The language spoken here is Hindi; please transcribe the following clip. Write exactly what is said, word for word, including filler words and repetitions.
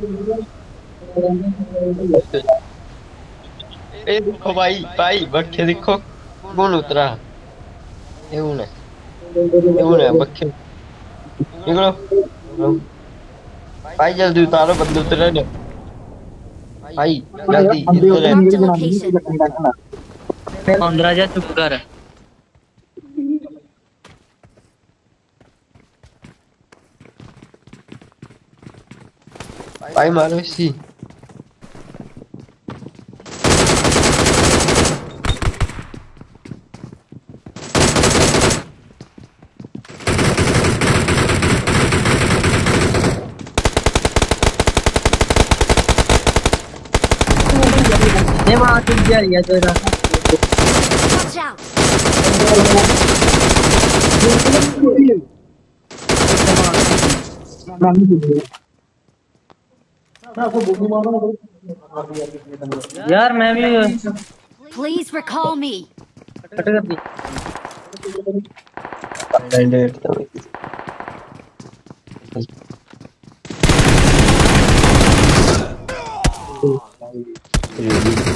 ए देखो भाई भाई बच्चे देखो कौन उतरा ये कौन है ये कौन है बच्चे निकलो निकलो। भाई जल्दी उतारो बंदे उतरे ना भाई जल्दी इधर है। Marked a location. पंद्रह जा चुप कर। भाई मारो इसी ये वहां से जा रही है तेरा। Watch out. यार मैं भी Please recall me. कट कर दी। Really?